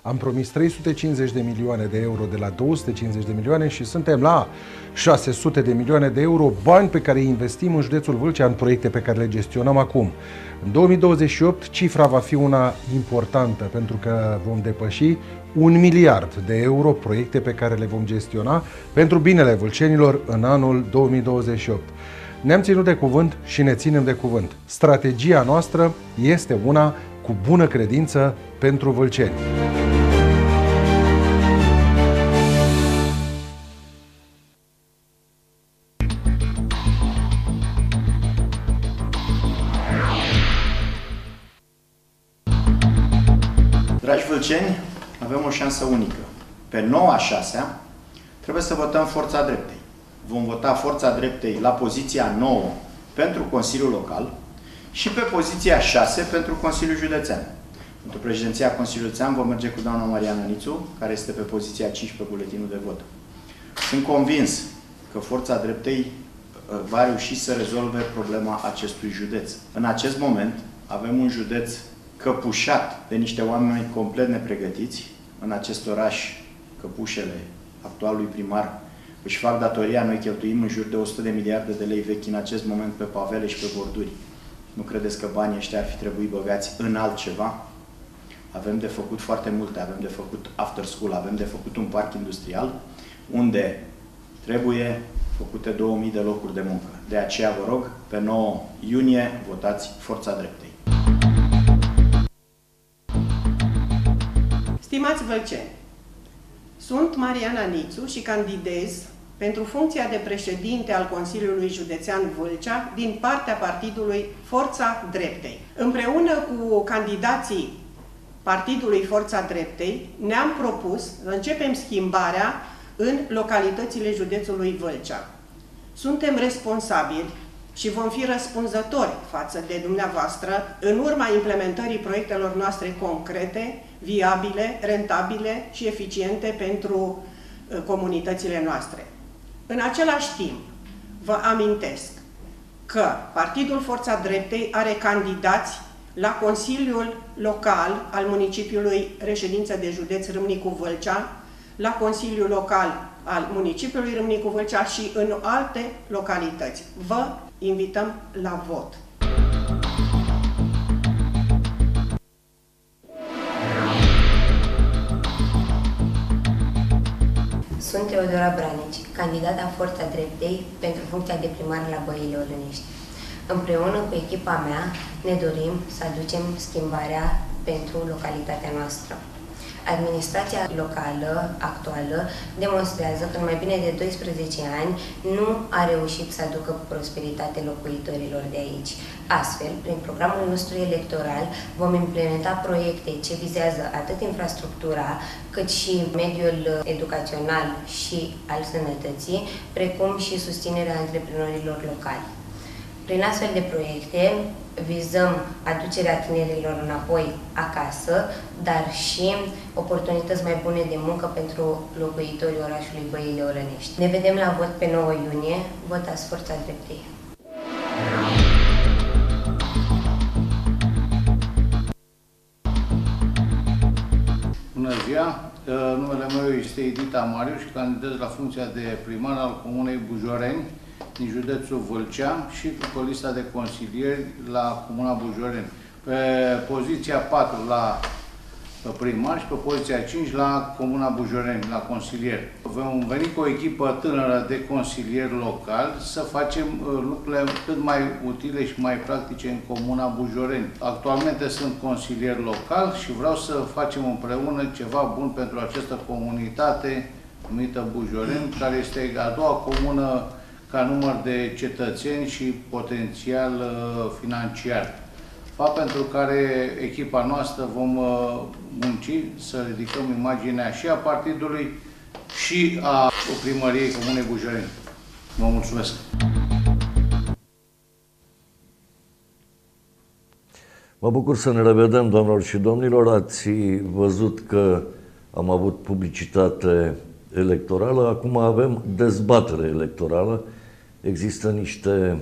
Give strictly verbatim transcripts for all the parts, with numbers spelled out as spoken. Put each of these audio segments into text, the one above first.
Am promis trei sute cincizeci de milioane de euro de la două sute cincizeci de milioane și suntem la șase sute de milioane de euro, bani pe care îi investim în județul Vâlcea în proiecte pe care le gestionăm acum. În două mii douăzeci și opt cifra va fi una importantă pentru că vom depăși un miliard de euro proiecte pe care le vom gestiona pentru binele vâlcenilor în anul două mii douăzeci și opt. Ne-am ținut de cuvânt și ne ținem de cuvânt. Strategia noastră este una cu bună credință pentru vâlceni. Dragi vâlceni, avem o șansă unică. Pe noua șasea trebuie să votăm Forța Dreptei. Vom vota Forța Dreptei la poziția nouă pentru Consiliul Local și pe poziția șase pentru Consiliul Județean. Pentru președinția Consiliului Județean vom merge cu doamna Mariana Nițu, care este pe poziția cinci pe buletinul de vot. Sunt convins că Forța Dreptei va reuși să rezolve problema acestui județ. În acest moment avem un județ căpușat de niște oameni complet nepregătiți. În acest oraș, căpușele actualului primar își fac datoria, noi cheltuim în jur de o sută de miliarde de lei vechi în acest moment pe pavele și pe borduri. Nu credeți că banii ăștia ar fi trebuit băgați în altceva? Avem de făcut foarte multe, avem de făcut after school, avem de făcut un parc industrial unde trebuie făcute două mii de locuri de muncă. De aceea vă rog, pe nouă iunie, votați Forța Dreptei. Stimați vâlceni, sunt Mariana Nițu și candidez pentru funcția de președinte al Consiliului Județean Vâlcea din partea partidului Forța Dreptei. Împreună cu candidații partidului Forța Dreptei ne-am propus să începem schimbarea în localitățile județului Vâlcea. Suntem responsabili și vom fi răspunzători față de dumneavoastră în urma implementării proiectelor noastre concrete, viabile, rentabile și eficiente pentru comunitățile noastre. În același timp, vă amintesc că Partidul Forța Dreptei are candidați la Consiliul Local al municipiului reședință de județ Râmnicu Vâlcea, la Consiliul Local al municipiului Râmnicu Vâlcea și în alte localități. Vă invităm la vot. Sunt Teodora Branici, candidata Forța Dreptei pentru funcția de primar la Băile Olănești. Împreună cu echipa mea ne dorim să aducem schimbarea pentru localitatea noastră. Administrația locală actuală demonstrează că în mai bine de doisprezece ani nu a reușit să aducă prosperitate locuitorilor de aici. Astfel, prin programul nostru electoral vom implementa proiecte ce vizează atât infrastructura, cât și mediul educațional și al sănătății, precum și susținerea antreprenorilor locali. Prin astfel de proiecte vizăm aducerea tinerilor înapoi acasă, dar și oportunități mai bune de muncă pentru locuitorii orașului Băile Olănești. Ne vedem la vot pe nouă iunie. Votați Forța Dreptei! Bună ziua! Numele meu este Edita Mariu și candidez la funcția de primar al Comunei Bujoreni din județul Vâlcea și pe lista de consilieri la Comuna Bujoreni. Pe poziția patru la primar și pe poziția cinci la Comuna Bujoreni, la consilieri. Vom veni cu o echipă tânără de consilieri locali să facem lucrurile cât mai utile și mai practice în Comuna Bujoreni. Actualmente sunt consilier local și vreau să facem împreună ceva bun pentru această comunitate numită Bujoreni, care este a doua comună ca număr de cetățeni și potențial uh, financiar. Fapt pentru care echipa noastră vom uh, munci să ridicăm imaginea și a partidului și a primăriei Comunei Bujoreni. Vă mulțumesc! Mă bucur să ne revedem, doamnelor și domnilor. Ați văzut că am avut publicitate electorală, acum avem dezbatere electorală. Există niște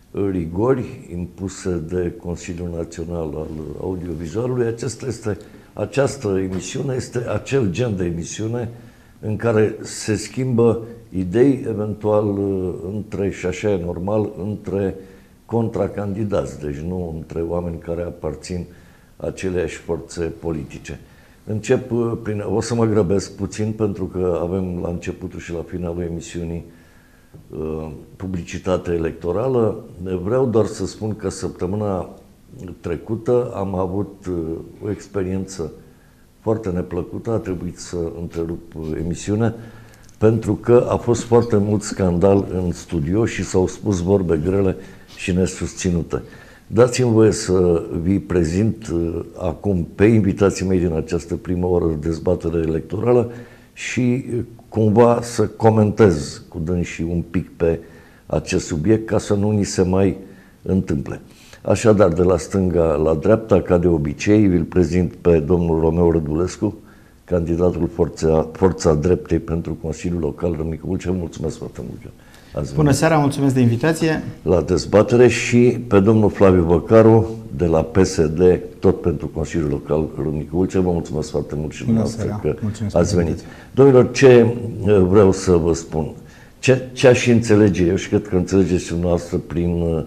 rigori impuse de Consiliul Național al Audiovizualului. Acesta este Această emisiune este acel gen de emisiune în care se schimbă idei, eventual între, și așa e normal, între contracandidați, deci nu între oameni care aparțin aceleași forțe politice. Încep prin... O să mă grăbesc puțin pentru că avem la începutul și la finalul emisiunii publicitate electorală. Vreau doar să spun că săptămâna trecută am avut o experiență foarte neplăcută, a trebuit să întrerup emisiunea pentru că a fost foarte mult scandal în studio și s-au spus vorbe grele și nesusținute. Dați-mi voie să vi prezint acum pe invitații mei din această primă oră de dezbatere electorală și cumva să comentez cu dânsii un pic pe acest subiect ca să nu ni se mai întâmple. Așadar, de la stânga la dreapta, ca de obicei, vi-l prezint pe domnul Romeo Rădulescu, candidatul Forța, Forța Dreptei pentru Consiliul Local Râmnicu Vâlcea. Mulțumesc foarte mult că ați venit. Bună seara, mulțumesc de invitație. La dezbatere și pe domnul Flaviu Băcaru, de la P S D, tot pentru Consiliul Local Râmnicu Vâlcea. Vă mulțumesc foarte mult și dumneavoastră că mulțumesc ați venit. Domnilor, ce vreau să vă spun? Ce, ce aș înțelege, eu și cred că înțelegeți și dumneavoastră prin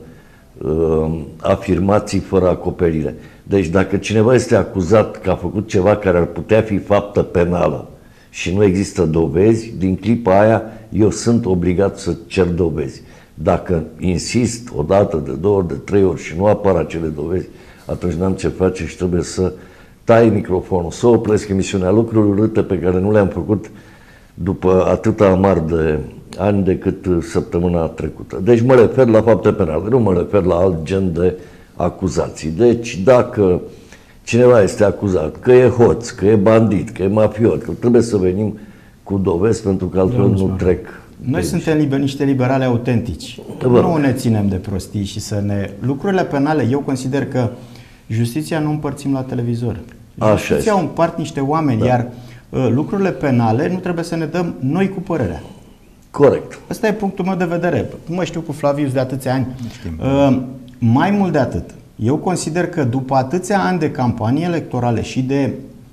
uh, afirmații fără acoperire. Deci dacă cineva este acuzat că a făcut ceva care ar putea fi faptă penală și nu există dovezi, din clipa aia eu sunt obligat să cer dovezi. Dacă insist o dată, de două ori, de trei ori și nu apar acele dovezi, atunci n-am ce face și trebuie să tai microfonul, să opresc emisiunea, lucruri urâte pe care nu le-am făcut după atâta amar de ani decât săptămâna trecută. Deci mă refer la fapte penale, nu mă refer la alt gen de acuzații. Deci dacă cineva este acuzat că e hoț, că e bandit, că e mafiot, că trebuie să venim cu dovezi pentru că altfel nu trec. Noi suntem liber, niște liberali autentici. Bă. Nu ne ținem de prostii și să ne... Lucrurile penale, eu consider că justiția nu împărțim la televizor. Justiția o împart niște oameni, da. Iar uh, lucrurile penale nu trebuie să ne dăm noi cu părerea. Corect. Ăsta e punctul meu de vedere. Nu mă știu cu Flavius de atâția ani. Uh, mai mult de atât, eu consider că după atâția ani de campanii electorale și de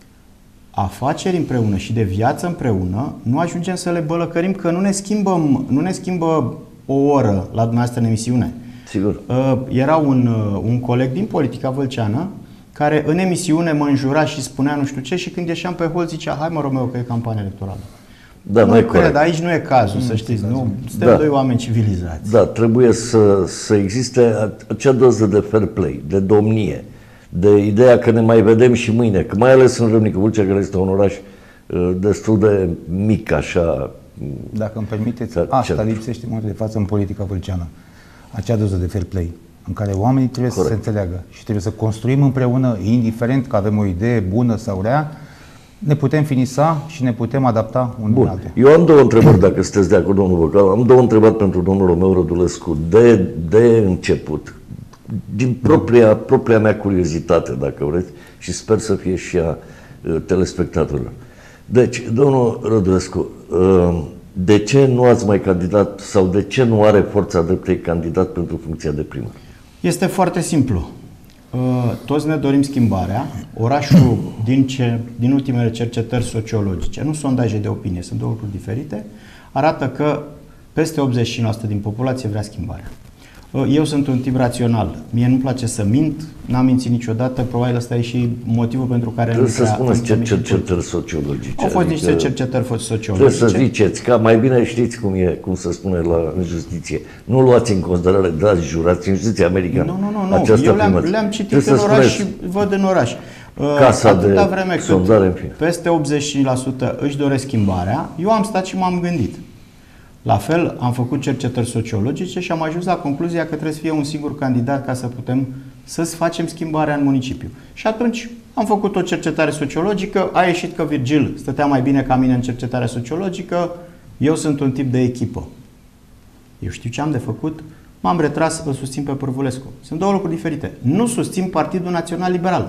afaceri împreună și de viață împreună, nu ajungem să le bălăcărim, că nu ne schimbăm, nu ne schimbă o oră la dumneavoastră în emisiune. Sigur. Uh, era un, uh, un coleg din politica vâlceană care în emisiune mă înjura și spunea nu știu ce și când ieșeam pe hol zicea hai mă Romeo că e campanie electorală. Da, nu mai cred, aici nu e cazul, mm, să știți, nu? Suntem da. doi oameni civilizați. Da, trebuie să, să existe acea doză de fair play, de domnie, de ideea că ne mai vedem și mâine, că mai ales în Râmnicu Vâlcea, care este un oraș uh, destul de mic, așa. Dacă îmi permiteți, asta cert. lipsește în momentul de față în politica vâlceană. Acea doză de fair play, în care oamenii trebuie Corect. să se înțeleagă și trebuie să construim împreună, indiferent că avem o idee bună sau rea, ne putem finisa și ne putem adapta unul la altul. Eu am două întrebări, dacă sunteți de acord, domnul Băcaru. Am două întrebări pentru domnul Romeo Rădulescu. De, de început, din propria, propria mea curiozitate, dacă vreți, și sper să fie și a uh, telespectatorilor. Deci, domnul Rădulescu, uh, de ce nu ați mai candidat sau de ce nu are Forța Dreptei candidat pentru funcția de primar? Este foarte simplu. Toți ne dorim schimbarea. Orașul, din, ce, din ultimele cercetări sociologice, nu sondaje de opinie, sunt două lucruri diferite, arată că peste optzeci și cinci la sută din populație vrea schimbarea. Eu sunt un tip rațional. Mie nu-mi place să mint, n-am mințit niciodată, probabil ăsta e și motivul pentru care trebuie nu să spuneți ce cercetări sociologice. Au fost adică niște cercetări sociologice. Trebuie să ziceți, ca mai bine știți cum e, cum se spune la, în justiție. Nu luați în considerare, dați jurați în justiția americană. Nu, nu, nu, nu. Eu le-am, le-am citit în oraș și văd în oraș. Casa de vreme sondare, în fine. Peste optzeci și cinci la sută își doresc schimbarea, eu am stat și m-am gândit. La fel, am făcut cercetări sociologice și am ajuns la concluzia că trebuie să fie un singur candidat ca să putem să facem schimbarea în municipiu. Și atunci am făcut o cercetare sociologică, a ieșit că Virgil stătea mai bine ca mine în cercetarea sociologică, eu sunt un tip de echipă. Eu știu ce am de făcut, m-am retras, îl susțin pe Pârvulescu. Sunt două lucruri diferite. Nu susțin Partidul Național Liberal.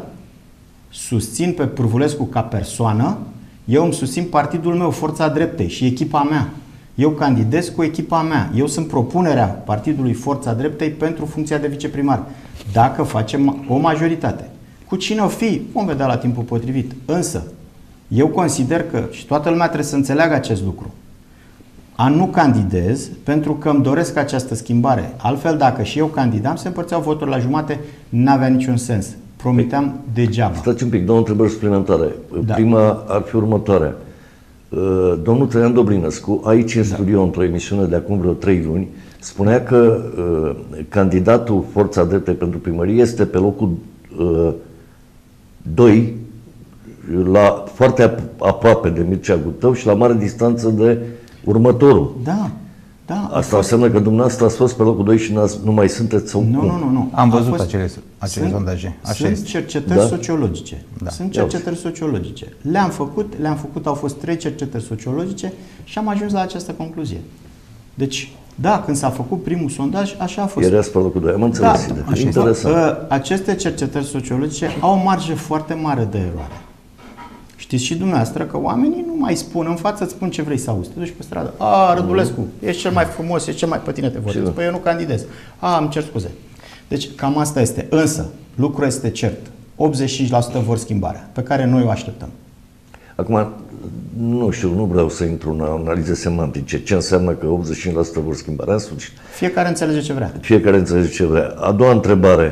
Susțin pe Pârvulescu ca persoană, eu îmi susțin partidul meu, Forța Dreptei și echipa mea. Eu candidez cu echipa mea. Eu sunt propunerea Partidului Forța Dreptei pentru funcția de viceprimar. Dacă facem o majoritate. Cu cine o fi, vom vedea la timpul potrivit. Însă, eu consider că, și toată lumea trebuie să înțeleagă acest lucru, a nu candidez pentru că îmi doresc această schimbare. Altfel, dacă și eu candidam, se împărțeau voturi la jumate, n-avea niciun sens. Promiteam degeaba. Stați un pic, două întrebări suplimentare. Da. Prima ar fi următoarea. Domnul Traian Dobrinăscu, aici în studio, da. într-o emisiune de acum vreo trei luni, spunea că uh, candidatul Forța Dreptei pentru primărie este pe locul uh, doi, la, foarte aproape de Mircea Gutău și la mare distanță de următorul. Da, da. Asta înseamnă că dumneavoastră ați fost pe locul doi și nu mai sunteți sau nu, cum? Nu, nu, nu. Am văzut fost, acele, acele sunt, sondaje. Așa sunt este. cercetări Da? sociologice. Da. Sunt cercetări sociologice. Le-am făcut, le-am făcut, au fost trei cercetări sociologice și am ajuns la această concluzie. Deci, da, când s-a făcut primul sondaj, așa a fost. Erați pe locul doi, am înțeles. Da, așa interesant. Aceste cercetări sociologice au o marjă foarte mare de eroare. Știți și dumneavoastră că oamenii nu mai spun în față, îți spun ce vrei să auzi. Te duci pe stradă. A, Rădulescu, ești cel mai frumos, ești cel mai pe tine te votez. Păi eu nu candidez. A, îmi cer scuze. Deci cam asta este. Însă, lucrul este cert. optzeci și cinci la sută vor schimbarea, pe care noi o așteptăm. Acum, nu știu, nu vreau să intru în analize semantice. Ce înseamnă că optzeci și cinci la sută vor schimbarea? În sfârșit. Fiecare înțelege ce vrea. Fiecare înțelege ce vrea. A doua întrebare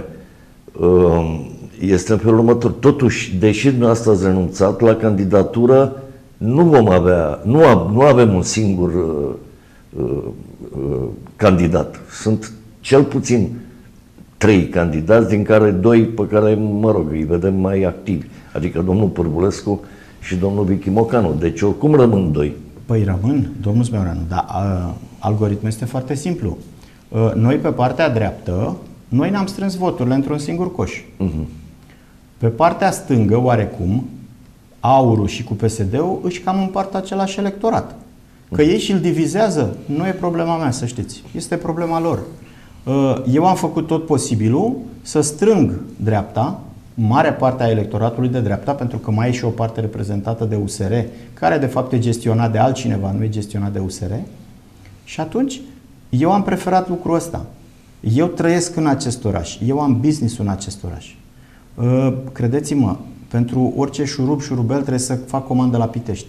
este în felul următor. Totuși, deși dumneavoastră ați renunțat la candidatură, nu vom avea, nu, a, nu avem un singur uh, uh, candidat. Sunt cel puțin trei candidați, din care doi pe care, mă rog, îi vedem mai activi. Adică domnul Pârbulescu și domnul Vicky Mocanu. Deci oricum rămân doi. Păi rămân, domnul Smeoreanu, dar uh, algoritmul este foarte simplu. Uh, noi pe partea dreaptă, noi ne-am strâns voturile într-un singur coș. Uh-huh. Pe partea stângă, oarecum, Aurul și cu P S D-ul își cam împart același electorat. Că ei și-l divizează, nu e problema mea, să știți. Este problema lor. Eu am făcut tot posibilul să strâng dreapta, marea parte a electoratului de dreapta, pentru că mai e și o parte reprezentată de U S R, care de fapt e gestionat de altcineva, nu e gestionat de U S R. Și atunci, eu am preferat lucrul ăsta. Eu trăiesc în acest oraș, eu am business-ul în acest oraș. Credeți-mă, pentru orice șurub, șurubel trebuie să fac comandă la Pitești.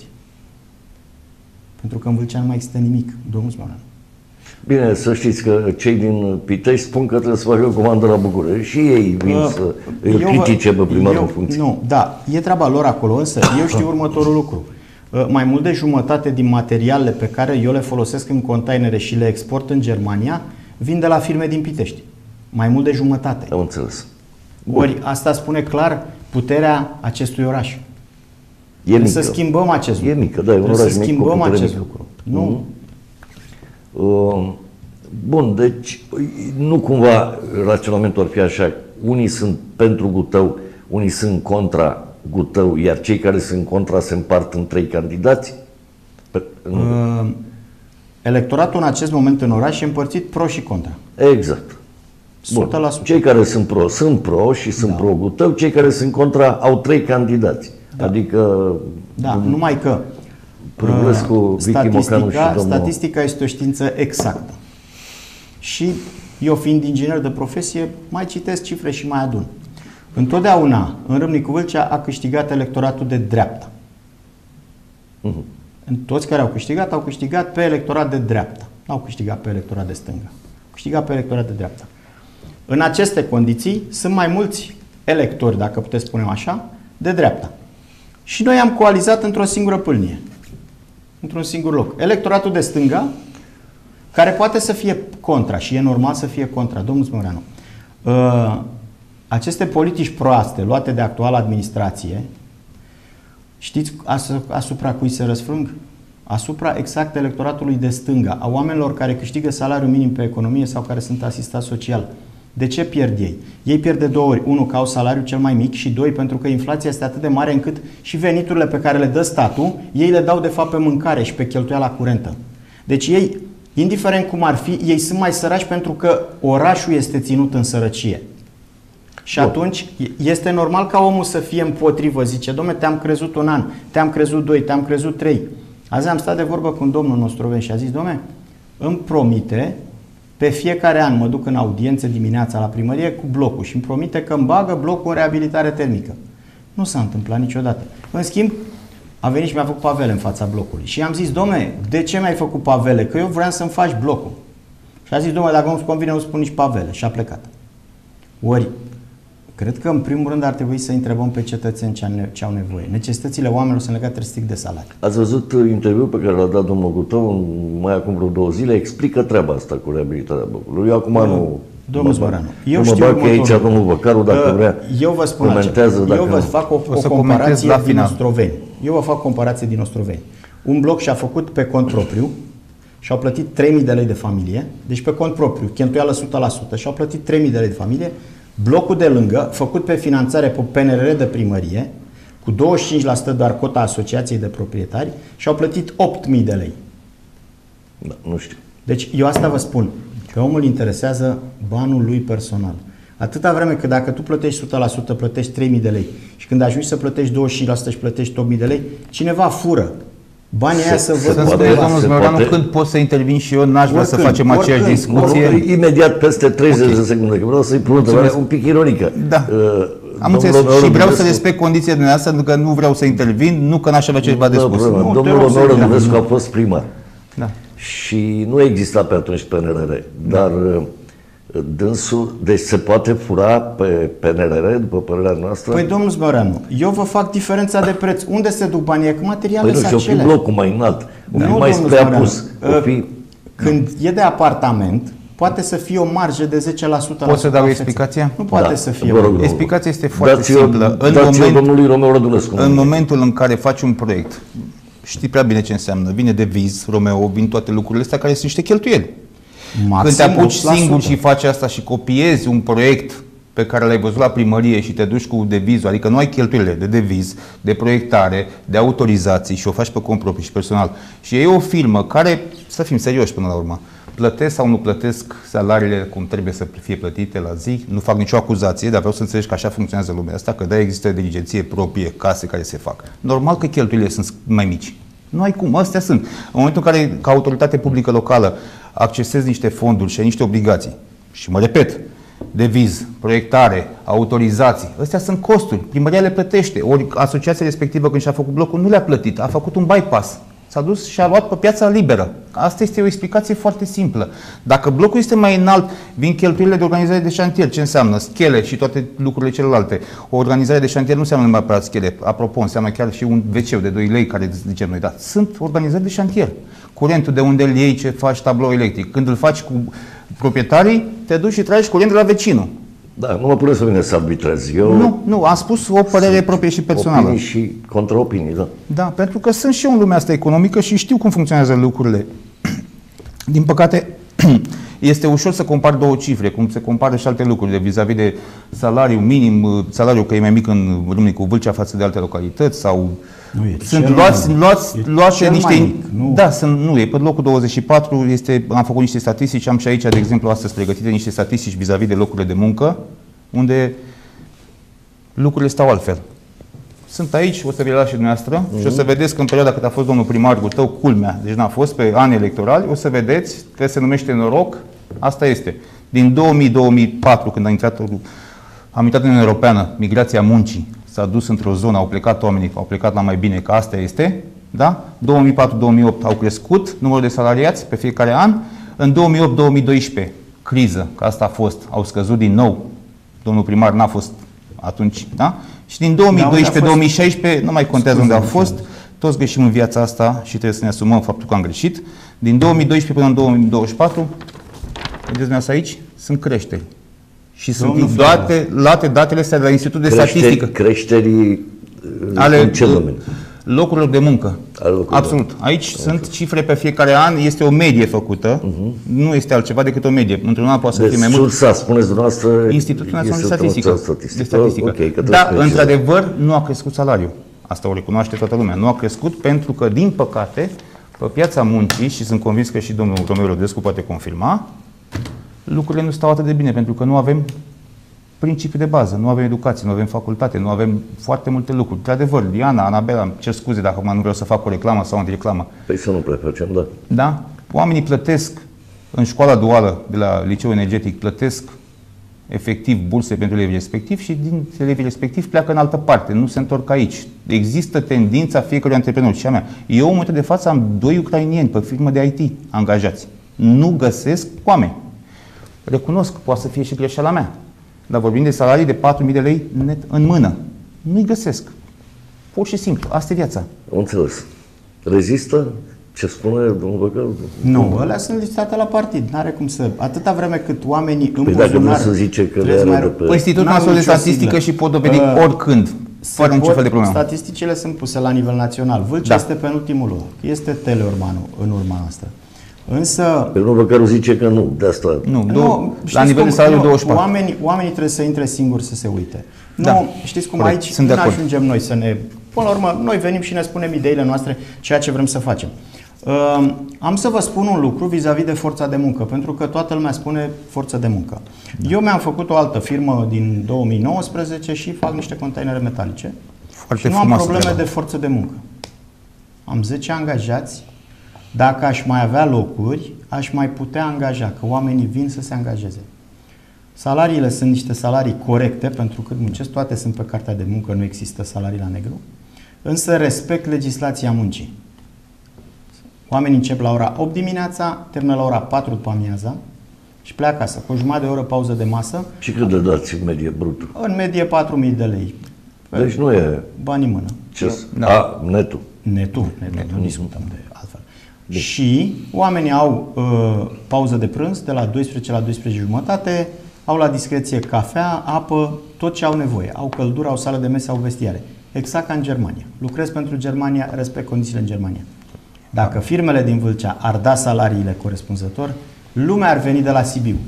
Pentru că în Vâlcea nu mai există nimic, domnul Smeoreanu. Bine, să știți că cei din Pitești spun că trebuie să facă o comandă la București și ei vin uh, să îl critice pe primarul în funcție. Nu, da, e treaba lor acolo, însă eu știu următorul lucru. Uh, mai mult de jumătate din materialele pe care eu le folosesc în containere și le export în Germania vin de la firme din Pitești. Mai mult de jumătate. Am înțeles. Ori asta spune clar puterea acestui oraș. E Trebuie mică. să schimbăm acest lucru. E mică, da, e un Trebuie oraș să mic, schimbăm acest mică. lucru. Nu. Mm-hmm. Uh, bun, deci nu cumva raționamentul ar fi așa. Unii sunt pentru Gutău, unii sunt contra Gutău, iar cei care sunt contra se împart în trei candidați? Pe, în... Uh, electoratul în acest moment în oraș e împărțit pro și contra. Exact. Bun. o sută la sută. Cei care sunt pro sunt pro și sunt da. pro Gutău, cei care sunt contra au trei candidați. Da. Adică... Da, numai că Pârbulescu, Vicky Mocanu și domnul... Statistica este o știință exactă. Și eu, fiind inginer de profesie, mai citesc cifre și mai adun. Întotdeauna, în Râmnicu Vâlcea a câștigat electoratul de dreapta. Uh-huh. Toți care au câștigat, au câștigat pe electorat de dreapta. Nu au câștigat pe electorat de stânga. Au câștigat pe electorat de dreapta. În aceste condiții, sunt mai mulți electori, dacă puteți spune așa, de dreapta. Și noi am coalizat într-o singură pâlnie. Într-un singur loc. Electoratul de stânga, care poate să fie contra și e normal să fie contra. Domnul Smeoreanu, uh, aceste politici proaste luate de actuala administrație, știți asupra cui se răsfrâng? Asupra exact electoratului de stânga, a oamenilor care câștigă salariul minim pe economie sau care sunt asistați social. De ce pierd ei? Ei pierd de două ori. Unu, că au salariul cel mai mic și doi, pentru că inflația este atât de mare încât și veniturile pe care le dă statul, ei le dau de fapt pe mâncare și pe cheltuiala curentă. Deci ei, indiferent cum ar fi, ei sunt mai săraci pentru că orașul este ținut în sărăcie. Și Bun. atunci este normal ca omul să fie împotrivă. Zice, dom'le, te-am crezut un an, te-am crezut doi, te-am crezut trei. Azi am stat de vorbă cu un domnul nostru și a zis, dom'le, îmi promite Pe fiecare an mă duc în audiență dimineața la primărie cu blocul și îmi promite că îmi bagă blocul în reabilitare termică. Nu s-a întâmplat niciodată. În schimb, a venit și mi-a făcut pavele în fața blocului. Și i-am zis, dom'le, de ce mi-ai făcut pavele? Că eu vreau să-mi faci blocul. Și a zis, dom'le, dacă nu-ți convine, nu spun nici pavele. Și a plecat. Ori, cred că în primul rând ar trebui să întrebăm pe cetățeni ce au nevoie. Necesitățile oamenilor sunt legate strict de salarii. Ați văzut interviul pe care l-a dat domnul Gutău mai acum vreo două zile, explică treaba asta cu reabilitarea blocului. Eu acum nu... Domnul Zboranu, eu mă știu bag că aici domnul Văcaru, dacă vrea, eu vă spun comentează. Dacă eu vă fac o, o, o comparație la din Ostroveni. Eu vă fac comparație din Ostroveni. Un bloc și-a făcut pe cont propriu și au plătit trei mii de lei de familie, deci pe cont propriu, cheltuială o sută la sută și au plătit trei mii de lei de familie. Blocul de lângă, făcut pe finanțare pe P N R R de primărie, cu douăzeci și cinci la sută doar cota asociației de proprietari și au plătit opt mii de lei. Da, nu știu. Deci eu asta vă spun. Pe omul interesează banul lui personal. Atâta vreme că dacă tu plătești o sută la sută, plătești trei mii de lei și când ajungi să plătești douăzeci și cinci la sută și plătești opt mii de lei, cineva fură. Banii aia să văd. Să spune domnul Zboranu când pot să intervin și eu, n-aș vrea să facem aceeași discuție. Imediat peste treizeci de secunde, că vreau să-i pun un pic ironică. Da. Uh, Am înțeles și vreau să respect condițiile dumneavoastră, pentru că nu vreau să intervin, nu că n-aș avea ceva de spus. Domnul Romeo Rădulescu a fost primar. Da. Și nu exista pe atunci P N R R, dar dânsul, deci se poate fura pe P N R R, după părerea noastră? Păi, domnul Zboranu, eu vă fac diferența de preț. Unde se duc banii? Că materialele păi nu, sunt și o fi blocul mai înalt, o fi mai spre apus. Fi... Când e de apartament, poate să fie o marjă de zece la sută. Poți să dau explicația? Nu poate da, să fie. Rog, explicația este foarte dați simplă. În, moment, domnului Romeo Rădulescu. În momentul în care faci un proiect, știi prea bine ce înseamnă. Vine deviz, Romeo, vin toate lucrurile astea care sunt niște cheltuieli. Maxim Când te apuci singur și faci asta și copiezi un proiect pe care l-ai văzut la primărie și te duci cu devizul, adică nu ai cheltuielile de deviz, de proiectare, de autorizații și o faci pe cont propriu și personal. Și e o firmă care, să fim serioși până la urmă, plătesc sau nu plătesc salariile cum trebuie să fie plătite la zi, nu fac nicio acuzație, dar vreau să înțelegi că așa funcționează lumea asta, că da, există diligenție proprie, case care se fac. Normal că cheltuielile sunt mai mici. Nu ai cum, astea sunt. În momentul în care, ca autoritate publică locală, accesezi niște fonduri și ai niște obligații, și mă repet, deviz, proiectare, autorizații, astea sunt costuri, primăria le plătește, ori asociația respectivă când și-a făcut blocul nu le-a plătit, a făcut un bypass. S-a dus și a luat pe piața liberă. Asta este o explicație foarte simplă. Dacă blocul este mai înalt, vin cheltuielile de organizare de șantier. Ce înseamnă? Schele și toate lucrurile celelalte. O organizare de șantier nu înseamnă numai neapărat schele. Apropo, înseamnă chiar și un ve ce de doi lei care zicem noi. Da, sunt organizări de șantier. Curentul de unde îl iei, ce faci, tablou electric. Când îl faci cu proprietarii, te duci și tragi curent de la vecinul. Da, nu mă puneți să mine să arbitrez. Eu nu, nu, am spus o părere proprie și personală. Opinii și contraopinii, da. Da, pentru că sunt și eu în lumea asta economică și știu cum funcționează lucrurile. Din păcate, este ușor să compari două cifre, cum se compară și alte lucruri, vis-a-vis de salariu minim, salariul că e mai mic în Râmnicu Vâlcea față de alte localități sau nu e, sunt luați, luați, luați niște mic, nu. Da, sunt, nu, e pe locul douăzeci și patru, este, am făcut niște statistici, am și aici, de exemplu, astăzi pregătite niște statistici vis-a-vis de locurile de muncă, unde lucrurile stau altfel. Sunt aici, o să vi le las și dumneavoastră mm-hmm. și o să vedeți că în perioada cât a fost domnul primar Gutău, culmea, deci n-a fost pe ani electorali, o să vedeți că se numește noroc, asta este. Din două mii - două mii patru, când a intrat, am intrat în Uniunea Europeană, migrația muncii s-a dus într-o zonă, au plecat oamenii, au plecat la mai bine, că asta este, da? două mii patru - două mii opt au crescut numărul de salariați pe fiecare an, în două mii opt - două mii doisprezece, criză, că asta a fost, au scăzut din nou, domnul primar n-a fost atunci, da? Și din două mii doisprezece - două mii șaisprezece, nu mai contează unde au fost, toți greșim în viața asta și trebuie să ne asumăm faptul că am greșit. Din două mii doisprezece până în două mii douăzeci și patru, vedeți dumneavoastră aici, sunt creșteri. Și sunt date, date, datele astea de la Institutul de Creșteri, Statistică. Creșterii ale în ce domeniu? Locurilor de muncă. Locurilor. Absolut. Aici okay. sunt cifre pe fiecare an, este o medie făcută, uh-huh. nu este altceva decât o medie. Într-un an poate să deci fie mai mult. Sursa, spuneți dumneavoastră, Institutul Național de Statistică. Statistică. De statistică. Okay, da, într-adevăr, nu a crescut salariul. Asta o recunoaște toată lumea. Nu a crescut pentru că, din păcate, pe piața muncii, și sunt convins că și domnul Romeo Rădulescu poate confirma, lucrurile nu stau atât de bine, pentru că nu avem principii de bază, nu avem educație, nu avem facultate, nu avem foarte multe lucruri. De adevăr, Diana, Anabela, cer scuze dacă nu vreau să fac o reclamă sau o antireclamă. Păi să nu prefacem, da. Da? Oamenii plătesc în școala duală de la Liceul Energetic plătesc efectiv burse pentru elevii respectiv și din elevii respectiv pleacă în altă parte, nu se întorc aici. Există tendința fiecărui antreprenor și a mea. Eu în momentul de față am doi ucrainieni pe firmă de I T angajați. Nu găsesc oameni. Recunosc că poate să fie și greșeala mea, dar vorbim de salarii de patru mii de lei net în mână. Nu-i găsesc. Pur și simplu. Asta e viața. Am înțeles. Rezistă? Ce spune domnul Băcălu? Nu, alea sunt listate la partid. N-are cum să... Atâta vreme cât oamenii în păi buzunar... dacă nu se zice că le are mai... de pe... Păi Institutul Național de Statistică și pot dovedi uh, oricând, fără niciun fel de problemă. Statisticile sunt puse la nivel național. Vâlcea da. este penultimul loc. Este Teleormanul în urma asta. Însă... Pe domnul Băcălu zice că nu, de asta... Nu, nu la nivel de salariu douăzeci și patru. Oamenii, oamenii trebuie să intre singuri să se uite. Da. Nu, știți cum Corect. Aici nu ajungem noi să ne... Până la urmă, noi venim și ne spunem ideile noastre, ceea ce vrem să facem. Uh, am să vă spun un lucru vis-a-vis de forța de muncă, pentru că toată lumea spune forță de muncă. Da. Eu mi-am făcut o altă firmă din două mii nouăsprezece și fac niște containere metalice. Foarte și nu am probleme treaba. de forță de muncă. Am zece angajați. Dacă aș mai avea locuri, aș mai putea angaja, că oamenii vin să se angajeze. Salariile sunt niște salarii corecte, pentru că muncesc, toate sunt pe cartea de muncă, nu există salarii la negru, însă respect legislația muncii. Oamenii încep la ora opt dimineața, termină la ora patru după amiaza și pleacă acasă, cu o jumătate de oră pauză de masă. Și cât de dați în medie brutul? În medie patru mii de lei. Deci nu e... Bani în mână. Ce? Da. A, netul. Netul, netul, netul. Nu discutăm de altfel. Bine. Și oamenii au uh, pauză de prânz de la douăsprezece la douăsprezece și jumătate, au la discreție cafea, apă, tot ce au nevoie. Au căldură, au sală de mese, au vestiare. Exact ca în Germania. Lucrez pentru Germania, respect condițiile în Germania. Dacă firmele din Vâlcea ar da salariile corespunzător, lumea ar veni de la Sibiu.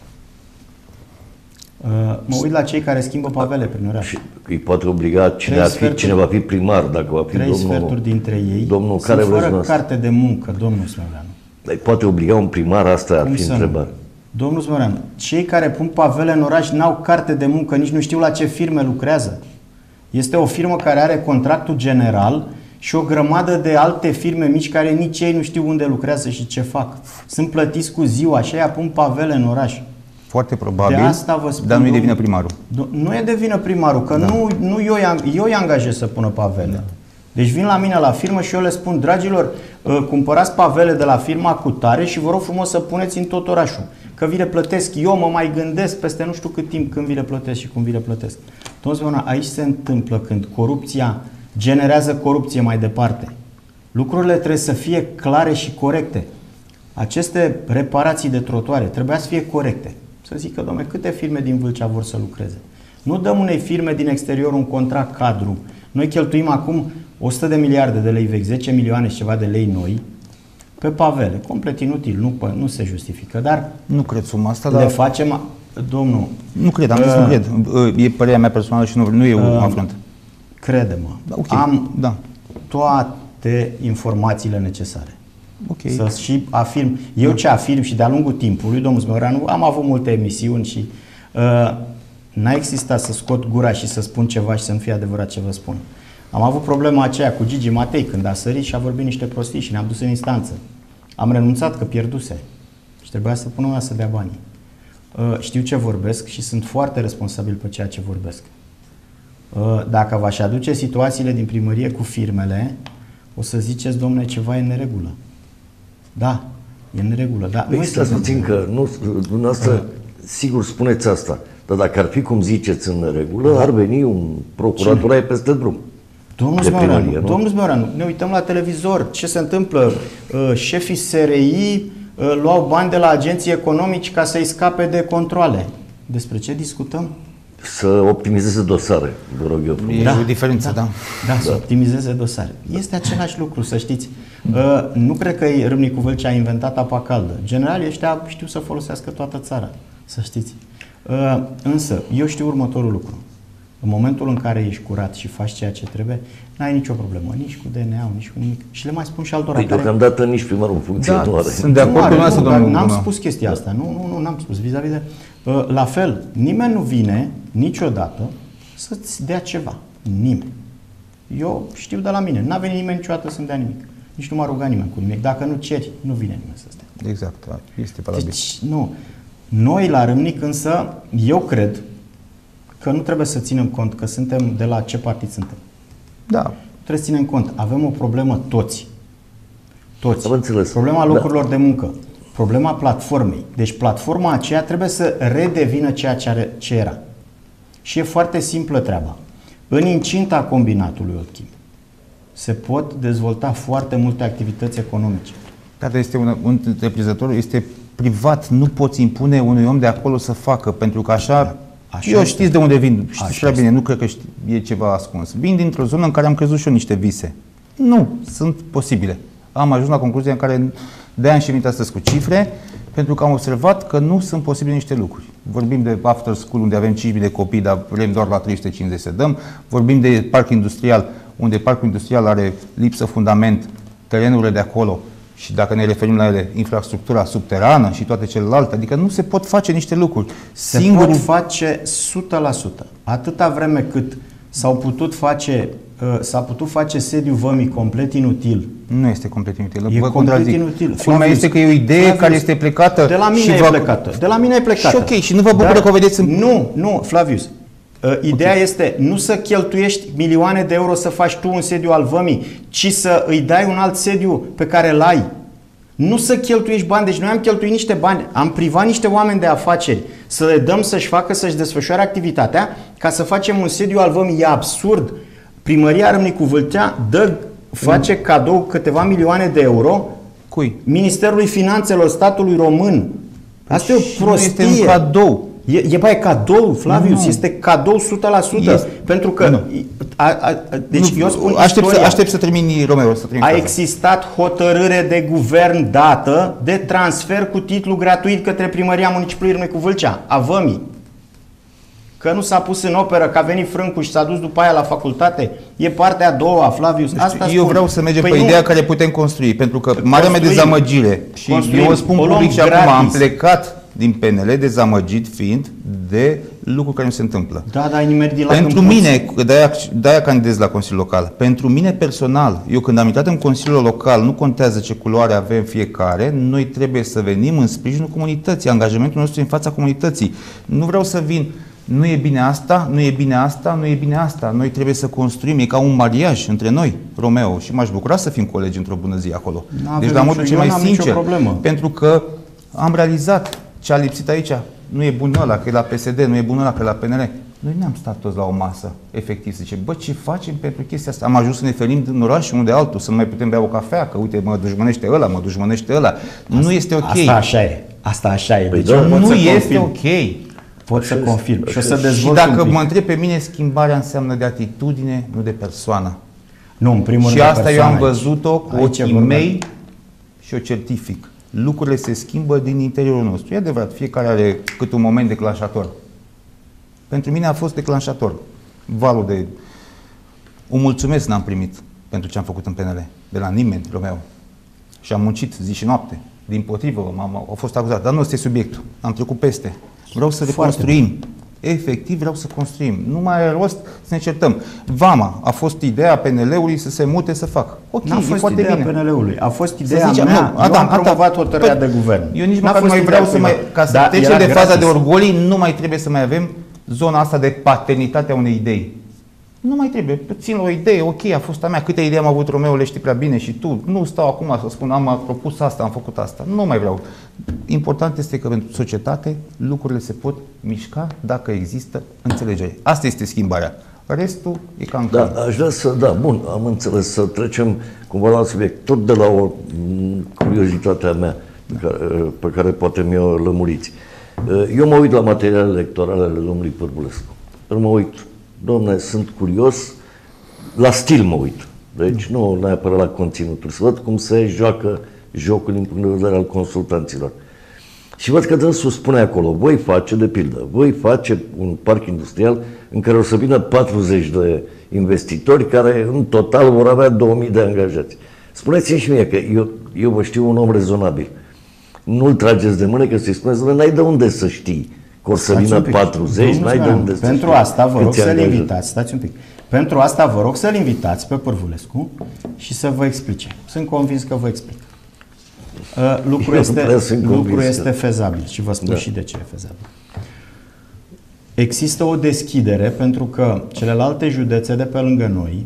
Uh, mă uit la cei care schimbă pavele prin oraș. Și îi poate obliga cine, ar fi, cine va fi primar, dacă va fi trei domnul... sferturi dintre ei domnul sunt care fără carte de muncă, domnul Smeoreanu. Îi poate obliga un primar, asta ar fi întrebare. Domnul Smeoreanu, cei care pun pavele în oraș n-au carte de muncă, nici nu știu la ce firme lucrează. Este o firmă care are contractul general și o grămadă de alte firme mici care nici ei nu știu unde lucrează și ce fac. Sunt plătiți cu ziua și aia pun pavele în oraș. Foarte probabil, de asta vă spun, dar nu e de vină primarul. Nu e de vină primarul, că da. nu, nu eu, eu îi angajez să pună pavele. Da. Deci vin la mine la firmă și eu le spun, dragilor, cumpărați pavele de la firma cu tare și vă rog frumos să puneți în tot orașul. Că vi le plătesc, eu mă mai gândesc peste nu știu cât timp când vi le plătesc și cum vi le plătesc. Domnul, aici se întâmplă când corupția generează corupție mai departe. Lucrurile trebuie să fie clare și corecte. Aceste reparații de trotuare trebuia să fie corecte. Să zică, dom'le, câte firme din Vâlcea vor să lucreze? Nu dăm unei firme din exterior un contract cadru. Noi cheltuim acum o sută de miliarde de lei vechi, zece milioane și ceva de lei noi, pe pavele. Complet inutil, nu, nu se justifică, dar nu cred suma asta, le dar... facem, domnul... Nu cred, am zis uh, nu cred. E părerea mea personală și nu, nu eu uh, afront. Crede-mă, da, okay. am da. toate informațiile necesare. Okay. Să și afirm. Eu ce afirm și de-a lungul timpului, domnul Smeoreanu, am avut multe emisiuni și uh, n-a existat să scot gura și să spun ceva și să nu fie adevărat ce vă spun. Am avut problema aceea cu Gigi Matei când a sărit și a vorbit niște prostii și ne-am dus în instanță. Am renunțat că pierduse și trebuia să pună una să dea banii. Uh, știu ce vorbesc și sunt foarte responsabil pe ceea ce vorbesc. Uh, dacă v-aș aduce situațiile din primărie cu firmele, o să ziceți, domnule, ceva e în neregulă. Da, e în regulă. Da, păi stați puțin că nu, dumneavoastră uh. sigur spuneți asta, dar dacă ar fi cum ziceți în regulă, ar veni un procurator ai peste drum. Domnul Smeoreanu, domnul Smeoreanu, ne uităm la televizor, ce se întâmplă? Uh, șefii S R I uh, luau bani de la agenții economici ca să-i scape de controle. Despre ce discutăm? Să optimizeze dosare, vă rog eu. E da, o diferență, da. Da, da, da, să optimizeze dosare. Este același lucru, să știți. Uh, nu cred că Râmnicu Vâlcea a inventat apa caldă. Generalii ăștia știu să folosească toată țara, să știți. Uh, însă, eu știu următorul lucru. În momentul în care ești curat și faci ceea ce trebuie, n-ai nicio problemă, nici cu D N A-ul, nici cu nimic. Și le mai spun și altora. Păi care... deocamdată nici primarul în funcție da, nu are. Sunt de acord cu asta, domnul. N-am spus chestia asta. Nu, nu, nu, n-am spus. Vis-a-vis de... Uh, la fel, nimeni nu vine niciodată să-ți dea ceva. Nimeni. Eu știu de la mine. N-a venit nimeni niciodată să-mi dea nimic. Nici nu m-a rugat nimeni cu nimic. Dacă nu ceri, nu vine nimeni să stea. Exact, este valabil. Deci, nu. Noi la Râmnic însă, eu cred că nu trebuie să ținem cont că suntem de la ce partid suntem. Da. Trebuie să ținem cont. Avem o problemă toți. Toți. Am înțeles. Problema locurilor da. de muncă. Problema platformei. Deci platforma aceea trebuie să redevină ceea ce, are, ce era. Și e foarte simplă treaba. În incinta combinatului Olchim se pot dezvolta foarte multe activități economice. Dar este un, un întreprinzător, este privat, nu poți impune unui om de acolo să facă, pentru că așa, așa eu știți de unde vin, știți prea bine, nu cred că e ceva ascuns. Vin dintr-o zonă în care am crezut și eu niște vise. Nu, sunt posibile. Am ajuns la concluzia în care de-aia am și venit astăzi cu cifre, pentru că am observat că nu sunt posibile niște lucruri. Vorbim de after school, unde avem cinci mii de copii, dar vrem doar la trei sute cincizeci să dăm. Vorbim de parc industrial, unde parcul industrial are lipsă fundament, terenurile de acolo, și dacă ne referim la ele, infrastructura subterană și toate celelalte, adică nu se pot face niște lucruri. Se Singurul... pot face o sută la sută. Atâta vreme cât s-au putut face, uh, s-a putut face sediul vămii complet inutil. Nu este complet inutil. E complet contrazic. inutil. Culmea este că e o idee Flavius, care este plecată. De la mine și e va... plecată. De la mine e plecată. Și ok, și nu vă bucură că o vedeți în... Nu, nu, Flavius. Ideea okay. este nu să cheltuiești milioane de euro să faci tu un sediu al vămii, ci să îi dai un alt sediu pe care îl ai. Nu să cheltuiești bani. Deci noi am cheltuit niște bani, am privat niște oameni de afaceri să le dăm să-și facă, să-și desfășoare activitatea ca să facem un sediu al vămii. E absurd. Primăria Râmnicu Vâlcea dă, face cadou câteva milioane de euro Cui? Ministerului Finanțelor statului român. Asta păi e o prostie. Este un cadou. E, e bai cadou, Flavius, nu. Este cadou o sută la sută. Este. Pentru că a, a, deci nu, eu spun aștept, să, aștept să termini, Romeo, să termini a faza. existat hotărâre de guvern dată de transfer cu titlu gratuit către Primăria Municipiului Râmnicu Vâlcea, a vămii. Că nu s-a pus în operă, că a venit Frâncu și s-a dus după aia la facultate, e partea a doua, Flavius. Asta eu spun. vreau să mergem păi pe nu. ideea care putem construi, pentru că marea mea dezamăgire, și eu o spun public și acum am plecat din P N L dezamăgit fiind de lucruri care nu se întâmplă. Da, da, ai nimerit de la Pentru mine, de-aia, de-aia candidez la Consiliul Local, pentru mine personal, eu când am intrat în Consiliul Local, nu contează ce culoare avem fiecare, noi trebuie să venim în sprijinul comunității, angajamentul nostru în fața comunității. Nu vreau să vin, nu e bine asta, nu e bine asta, nu e bine asta. Noi trebuie să construim, e ca un mariaj între noi, Romeo, și m-aș bucura să fim colegi într-o bună zi acolo. Deci la modul cel mai sincer, pentru că am realizat ce a lipsit aici. Nu e bun ăla, că e la P S D, nu e bun ăla, că e la P N L. Noi ne-am stat toți la o masă, efectiv, zice, bă, ce facem pentru chestia asta? Am ajuns să ne ferim din oraș unde altul, să nu mai putem bea o cafea, că uite, mă dușmănește ăla, mă dușmănește ăla. Asta, nu este ok. Asta așa e. Asta așa e. Deci păi nu este ok. Pot să confirm. Și o să dezvolt. Și dacă mă întreb pe mine, schimbarea înseamnă de atitudine, nu de persoană. Nu, în primul rând. Și asta eu am văzut-o cu ochii mei și o certific. Lucrurile se schimbă din interiorul nostru. E adevărat, fiecare are cât un moment declanșator. Pentru mine a fost declanșator. Valul de... O mulțumesc n-am primit pentru ce am făcut în P N L. De la nimeni, Romeo. Și am muncit zi și noapte. Dimpotrivă, au fost acuzat. Dar nu este subiectul. Am trecut peste. Vreau să reconstruim. Efectiv vreau să construim. Nu mai are rost să ne certăm. Vama a fost ideea P N L-ului să se mute să facă. Ok, n-a fost foarte ideea bine. P N L-ului. A fost ideea zice, mea. Nu, eu am promovat hotărârea de guvern. Eu nici măcar nu mai vreau să mai... Ca să trecem de faza de orgolii, nu mai trebuie să mai avem zona asta de paternitatea unei idei. Nu mai trebuie. Țin o idee, ok, a fost a mea. Câte idei am avut, Romeo, le știi prea bine și tu. Nu stau acum să spun, am propus asta, am făcut asta. Nu mai vreau. Important este că pentru societate lucrurile se pot mișca dacă există înțelegere. Asta este schimbarea. Restul e cam Da, aș vrea să, da, bun, am înțeles, să trecem cumva la subiect. Tot de la o curiozitatea mea, pe care, pe care poate mi-o lămuriți. Eu mă uit la materialele electorale ale domnului Pârbulescu. Eu mă uit, dom'le, sunt curios, la stil mă uit. Deci nu neapărat la conținutul. Să văd cum se joacă jocul din punct de vedere al consultanților. Și văd că dânsul spune acolo, voi face, de pildă, voi face un parc industrial în care o să vină patruzeci de investitori care în total vor avea două mii de angajați. Spuneți-mi și mie că eu, eu vă știu un om rezonabil. Nu-l trageți de mână, că să-i spuneți, n-ai de unde să știi că o să vină patruzeci, n-ai de unde să Pentru știi asta vă rog să-l invitați, stați un pic. Pentru asta vă rog să-l invitați pe Pârvulescu și să vă explice. Sunt convins că vă explic. Lucrul este, lucru este fezabil și vă spun da. și de ce e fezabil. Există o deschidere pentru că celelalte județe de pe lângă noi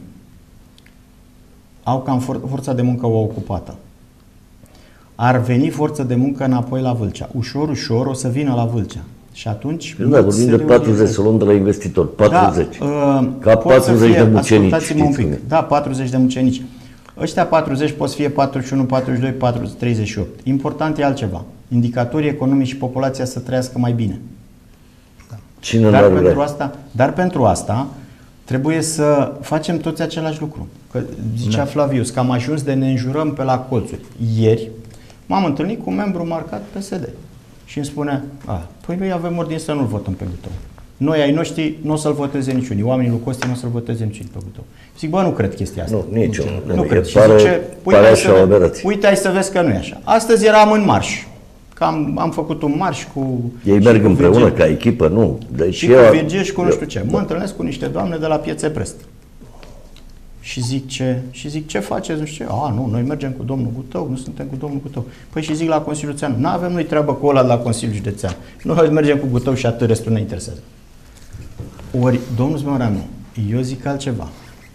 au cam for- forța de muncă o ocupată. Ar veni forță de muncă înapoi la Vâlcea. Ușor, ușor o să vină la Vâlcea. Și atunci... Da, vorbim de patruzeci, să luăm de la investitor. patruzeci. Da, uh, ca patruzeci fie, de mucenici. Ascultați-mă un pic. Da, patruzeci de mucenici. Ăștia patruzeci pot să fie patruzeci și unu, patruzeci și doi, patruzeci, treizeci și opt. Important e altceva. Indicatorii economici și populația să trăiască mai bine. Cine dar, pentru asta, dar pentru asta trebuie să facem toți același lucru. Că zicea da. Flavius că am ajuns de ne înjurăm pe la colțuri. Ieri m-am întâlnit cu un membru marcat P S D și îmi spune, a, păi noi avem ordine să nu-l votăm pe Gutău. Noi ai noștri nu o să-l voteze niciunii. Oamenii lui Costi nu o să-l voteze niciunii pe Gutău. Zic, bă, nu cred chestia asta. Nu, nici eu. Nu, nu cred. Și pare, zice, pare uite, așa o aberație. Uite, hai să vezi că nu e așa. Astăzi eram în marș. Că am, am făcut un marș cu... Ei merg împreună Virgil, ca echipă, nu? Deci și eu, cu Virgil și cu nu știu ce. Mă da. întâlnesc cu niște doamne de la Piețe Prest. Și zic ce? Și zic ce faceți? Nu știu ce. A, nu, noi mergem cu domnul Gutău, nu suntem cu domnul Gutău. Păi și zic la Consiliul Județean, nu avem noi treabă cu ăla de la Consiliul Județean. Noi mergem cu Gutău și atât, restul ne interesează. Ori, domnul Zmeoreanu, eu zic altceva.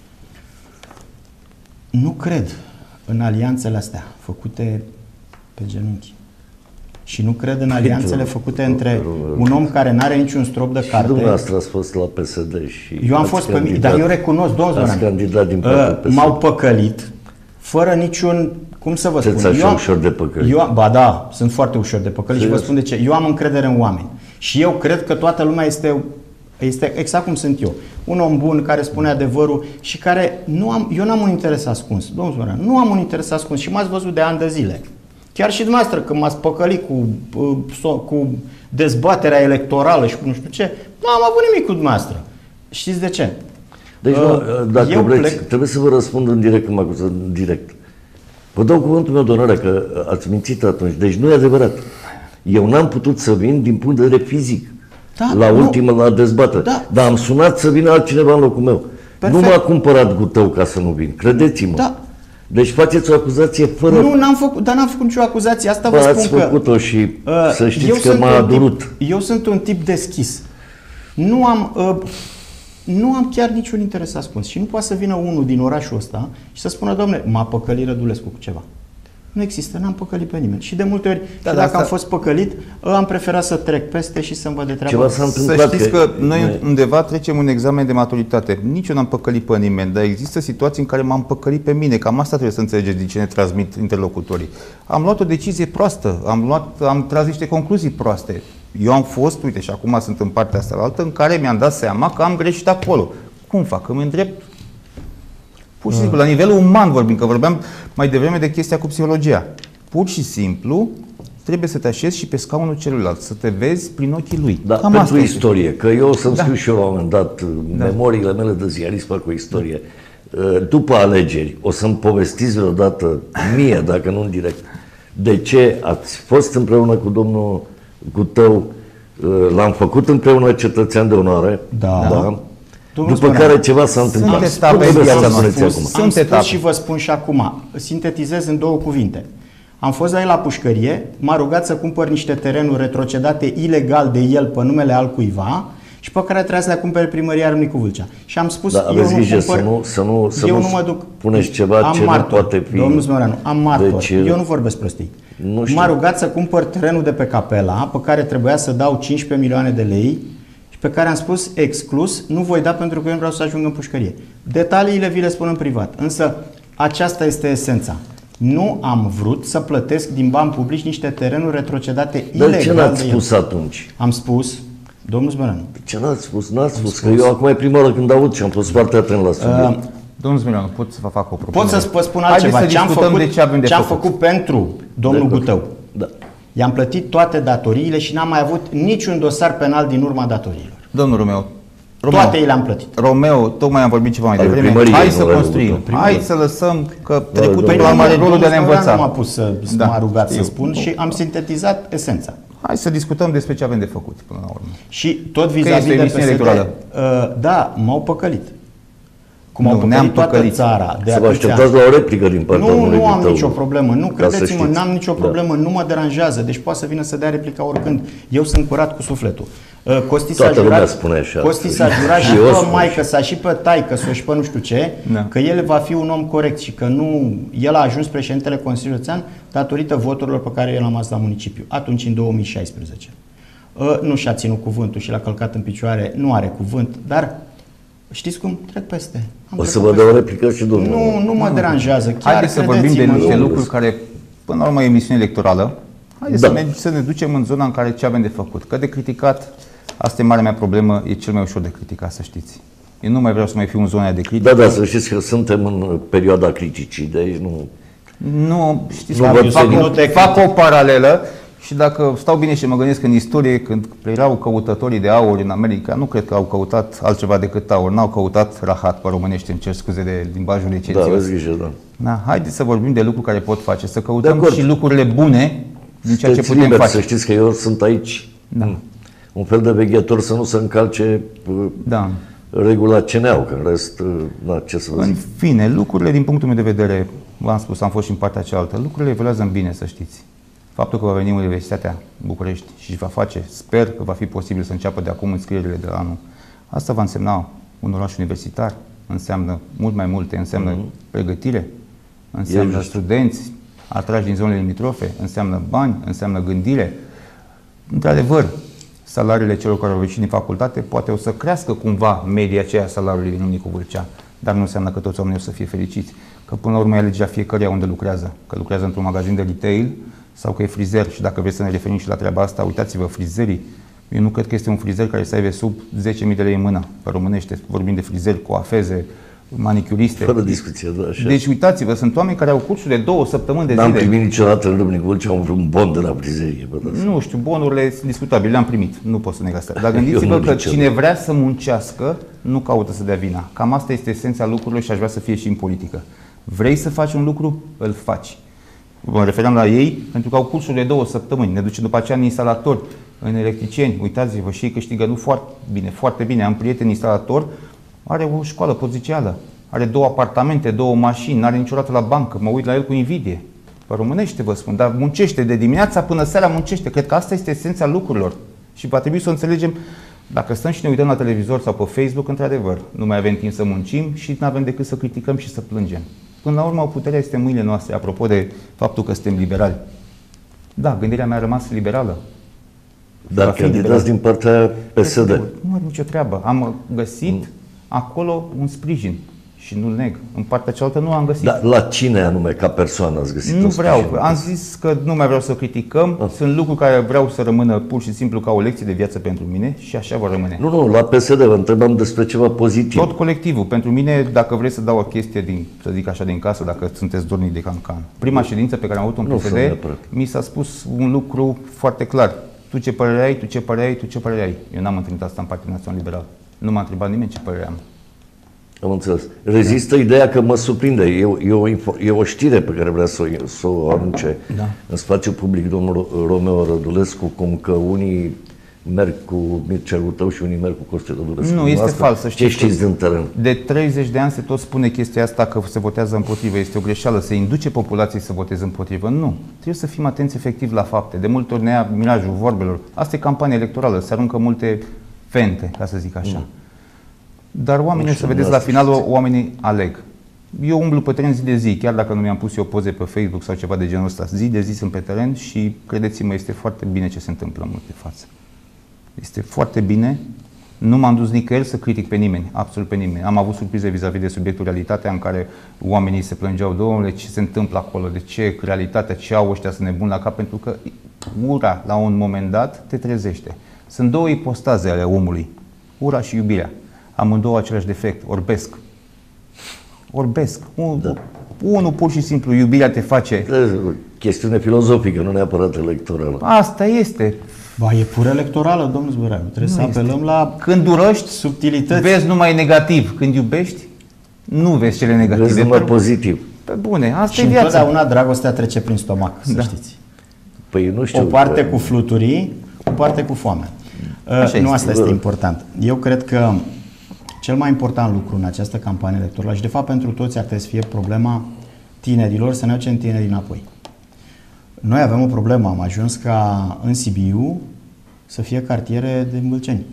Nu cred în alianțele astea făcute pe genunchi. Și nu cred în alianțele făcute între un om care n-are niciun strop de carte. Și dumneavoastră ați fost la P S D și... Eu am fost pe mine, dar eu recunosc, domnul Zmeoreanu, uh, m-au păcălit fără niciun, cum să vă spun... Sunteți așa ușor de păcălit. Eu, ba da, sunt foarte ușor de păcălit și vă spun de ce. Eu am încredere în oameni. Și eu cred că toată lumea este... Este exact cum sunt eu. Un om bun care spune adevărul și care nu am, eu n-am un interes ascuns. Domnul Zmeoreanu, nu am un interes ascuns și m-ați văzut de ani de zile. Chiar și dumneavoastră când m-ați păcălit cu, cu dezbaterea electorală și cu nu știu ce, nu am avut nimic cu dumneavoastră. Știți de ce? Deci, uh, dacă eu vreți, plec... trebuie să vă răspund în direct când mă acuză în direct. Vă dau cuvântul meu de onoare că ați mințit atunci. Deci nu e adevărat. Eu n-am putut să vin din punct de vedere fizic. Da, la ultima la dezbatere. Da. Dar am sunat să vină altcineva în locul meu. Perfect. Nu m-a cumpărat Gutău ca să nu vin. Credeți-mă. Da. Deci faceți o acuzație fără... Nu, n-am făcut, dar n-am făcut nicio acuzație. Asta vă ați spun că... ați făcut-o și uh, să știți că m-a adurut. Eu sunt un tip deschis. Nu am... Uh, nu am chiar niciun interes ascuns. Și nu poate să vină unul din orașul ăsta și să spună, dom'le, m-a păcălit Rădulescu cu ceva. Nu există, n-am păcălit pe nimeni. Și de multe ori, da, și dacă asta... am fost păcălit, am preferat să trec peste și să-mi văd de treabă. Ceva s-a întâmplat. Să știți că, că noi ne... undeva trecem un examen de maturitate. Nici eu n-am păcălit pe nimeni, dar există situații în care m-am păcălit pe mine. Cam asta trebuie să înțelegeți din ce ne transmit interlocutorii. Am luat o decizie proastă, am, luat, am tras niște concluzii proaste. Eu am fost, uite, și acum sunt în partea asta altă, în care mi-am dat seama că am greșit acolo. Cum fac? Îmi îndrept? Pur și simplu, la nivelul uman vorbim, că vorbeam mai devreme de chestia cu psihologia. Pur și simplu, trebuie să te așezi și pe scaunul celuilalt, să te vezi prin ochii lui. Da, cam pentru istorie, este. Că eu o să-mi da. scriu și eu la un moment dat da. memoriile mele de ziarist cu istorie. După alegeri, o să-mi povestiți vreodată mie, dacă nu în direct, de ce ați fost împreună cu domnul Gutău, l-am făcut împreună cetățean de onoare, da. da. După Spune, care ceva s-a întâmplat. Sunt etape în viața noastră. Am spus și vă spun și acum. Sintetizez în două cuvinte. Am fost la el la pușcărie, m-a rugat să cumpăr niște terenuri retrocedate ilegal de el pe numele altcuiva și pe care trebuia să le cumpere primăria Râmnicu Vâlcea. Și am spus, da, eu nu cumpăr, să nu, să nu, să eu nu nu mă duc, puneți ceva am ce martor, nu poate fi. Domnul Zmeoreanu, am martor. Deci, eu nu vorbesc prostii. M-a rugat să cumpăr terenul de pe Capela, pe care trebuia să dau cincisprezece milioane de lei, pe care am spus exclus, nu voi da pentru că eu nu vreau să ajung în pușcărie. Detaliile vi le spun în privat, însă aceasta este esența. Nu am vrut să plătesc din bani publici niște terenuri retrocedate ilegal de el. Dar ce n-ați spus atunci? Am spus, domnul Zmeoreanu. Ce n-ați spus? N-ați spus, că eu acum e prima oară când aud și am fost foarte atent la subiect. Uh, domnul Zmeoreanu, pot să vă fac o propunere? Pot să vă spun altceva. Ce am făcut, de ce avem de ce am făcut pentru domnul de Gutău. Da. I-am plătit toate datoriile și n-am mai avut niciun dosar penal din urma datoriilor. Domnul Romeo, Romeo toate ei le-am plătit. Romeo, tocmai am vorbit ceva mai devreme. Hai să construim. Hai să lăsăm că trecutul la mare rolul de a ne învăța. Nu m-a pus să da, m-a rugat știu. să spun și am sintetizat esența. Hai să discutăm despre ce avem de făcut până la urmă. Și tot vis-a-vis de P S D, uh, da, m-au păcălit. cum au păcălit toată țara. De să vă așteptați la o replică din partea Nu, nu am tău, nicio problemă. Nu, credeți-mă, n-am nicio problemă. Da. Nu mă deranjează. Deci poate să vină să dea replica oricând. Eu sunt curat cu sufletul. Costi s-a jurat, Costi s-a jurat și pe maică sa și pe taică s-o și pe nu știu ce, da. Că el va fi un om corect și că nu, el a ajuns președintele Consiliului Județean datorită voturilor pe care el a luat la municipiu. Atunci, în două mii șaisprezece. Nu și-a ținut cuvântul și l-a călcat în picioare, nu are cuvânt, dar știți cum? Trec peste. Am o să vă dau o replică și domnul. Nu, nu mă deranjează. Chiar haideți să vorbim de niște lucruri care, până la urmă, e emisiune electorală. Haideți da. să, ne, să ne ducem în zona în care ce avem de făcut. Că de criticat, asta e marea mea problemă, e cel mai ușor de criticat, să știți. Eu nu mai vreau să mai fiu în zona de critică. Da, da, să știți că suntem în perioada criticii, de nu... Nu, știți nu că fac, o, fac o paralelă. Și dacă stau bine și mă gândesc în istorie, când erau căutătorii de aur în America, nu cred că au căutat altceva decât aur, n-au căutat rahat pe românește, îmi cer scuze de limbajul licențios. Da, vezi grijă, da. Da, haideți să vorbim de lucruri care pot face, să căutăm și lucrurile bune din ceea ce putem liber, face. Să știți că eu sunt aici, da. un fel de veghetor să nu se încalce da. regula C N A U, că în rest, da, ce să vă zic. În fine, lucrurile din punctul meu de vedere, v-am spus, am fost și în partea cealaltă, lucrurile evoluează în bine, să știți. Faptul că va veni Universitatea București și va face, sper că va fi posibil să înceapă de acum înscrierile de anul, asta va însemna un oraș universitar, înseamnă mult mai multe, înseamnă mm-hmm. pregătire, înseamnă e studenți atrași din zonele limitrofe, înseamnă bani, înseamnă gândire. Într-adevăr, salariile celor care au ieșit din facultate poate o să crească cumva media aceea salariului din Unicul Vâlcea, dar nu înseamnă că toți oamenii o să fie fericiți, că până la urmă e legea fiecăruia unde lucrează, că lucrează într-un magazin de retail sau că e frizer și dacă vreți să ne referim și la treaba asta, uitați-vă, frizerii. Eu nu cred că este un frizer care să aibă sub zece mii de lei în mână, pe românește, vorbim de frizeri, coafeze, manicuriste. Fără discuție, da, așa. Deci uitați-vă, sunt oameni care au cursuri de două săptămâni de zile. N-am primit niciodată în Râmnicu Vâlcea un bon de la frizerie. Nu știu, bonurile sunt discutabile, le-am primit, nu pot să neg asta. Dar gândiți-vă că cine vrea să muncească, nu caută să dea vina. Cam asta este esența lucrurilor și aș vrea să fie și în politică. Vrei să faci un lucru, îl faci. Mă referam la ei pentru că au cursuri de două săptămâni. Ne ducem după aceea în instalatori, în electricieni. Uitați-vă, și ei câștigă nu foarte bine, foarte bine. Am prieten instalator, are o școală pozițială, are două apartamente, două mașini, n-are niciodată la bancă. Mă uit la el cu invidie. Pe românește vă spun, dar muncește de dimineața până seara, muncește. Cred că asta este esența lucrurilor. Și va trebui să o înțelegem. Dacă stăm și ne uităm la televizor sau pe Facebook, într-adevăr, nu mai avem timp să muncim și nu avem decât să criticăm și să plângem. Până la urmă, puterea este în mâinile noastre, apropo de faptul că suntem liberali. Da, gândirea mea a rămas liberală. Dar candidați din partea P S D. Nu are nicio treabă. Am găsit mm. acolo un sprijin și nu-l neg. În partea cealaltă nu am găsit. Dar la cine anume, ca persoană, ați găsit? Nu vreau. Am zis că nu mai vreau să criticăm. Ah. Sunt lucruri care vreau să rămână pur și simplu ca o lecție de viață pentru mine și așa vor rămâne. Nu, nu, la P S D vă întrebam despre ceva pozitiv. Tot colectivul. Pentru mine, dacă vreți să dau o chestie din, să zic așa, din casă, dacă sunteți dornici de cancan. Prima ședință pe care am avut-o în P S D, mi s-a spus un lucru foarte clar. Tu ce părere ai, tu ce părere ai, tu ce părere ai. Eu n-am întâlnit asta în Partidul Național Liberal. Nu m-a întrebat nimeni ce părere am. Am înțeles. Rezistă da. ideea că mă surprinde. E, e, o, e o știre pe care vrea să o, să o anunce da. în spațiu public domnul Romeo Rădulescu, cum că unii merg cu Mircea Tău și unii merg cu Costi Rădulescu. Nu, este asta, fals. Să ce știți din teren? De treizeci de ani se tot spune chestia asta că se votează împotrivă. Este o greșeală. Se induce populației să voteze împotrivă. Nu. Trebuie să fim atenți efectiv la fapte. De multe ori ne ia mirajul vorbelor. Asta e campanie electorală. Se aruncă multe fente, ca să zic așa. Mm. Dar oamenii, o să vedeți, la final oamenii aleg. Eu umblu pe teren zi de zi, chiar dacă nu mi-am pus eu poze pe Facebook sau ceva de genul ăsta. Zi de zi sunt pe teren și, credeți-mă, este foarte bine ce se întâmplă în multe fațe. Este foarte bine. Nu m-am dus nicăieri să critic pe nimeni, absolut pe nimeni. Am avut surprize vis-a-vis de subiectul realitatea în care oamenii se plângeau, domnule, ce se întâmplă acolo, de ce realitatea, ce au ăștia să nebun la cap, pentru că ura, la un moment dat, te trezește. Sunt două ipostaze ale omului, ura și iubirea. Amândouă același defect, orbesc. Orbesc. Un, da. Unul pur și simplu, iubirea te face... Chestiune filozofică, nu neapărat electorală. Asta este. Ba, e pur electorală, domnul Zbăreanu. Trebuie nu să este. apelăm la... Când urăști, subtilități. Vezi numai negativ. Când iubești, nu vezi cele negative. Vezi numai pozitiv. Pe bune, asta și e viața. Și întotdeauna dragostea trece prin stomac, să da. știți. Păi nu știu. O parte că... cu fluturii, o parte cu foame. Uh, nu, asta este important. Eu cred că cel mai important lucru în această campanie electorală și de fapt pentru toți ar trebui să fie problema tinerilor, să ne aducem tinerii înapoi. Noi avem o problemă, am ajuns ca în Sibiu să fie cartiere de Vâlceni.